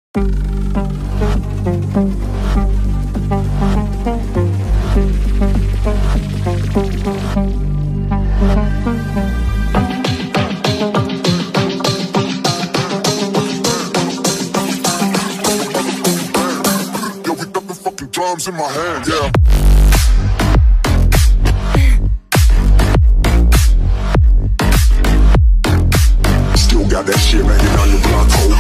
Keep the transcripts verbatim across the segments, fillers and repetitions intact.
Drums in my hand, yeah. Still got that shit banging on your block hole.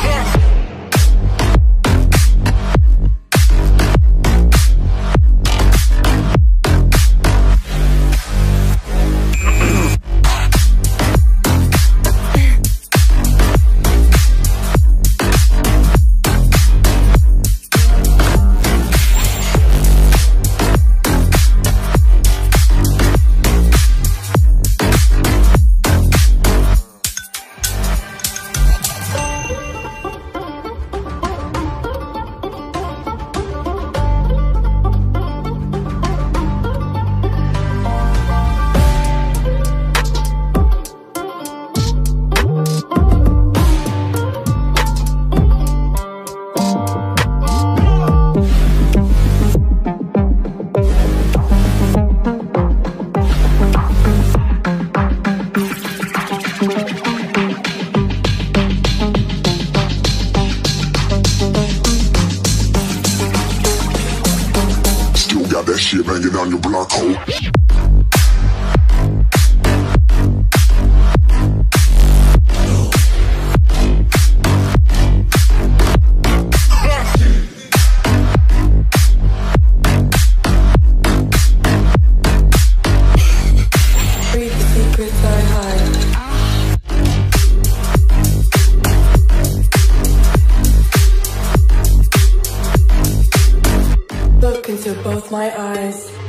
That shit banging on your block hole. Read the secrets I hide. Look into both my eyes.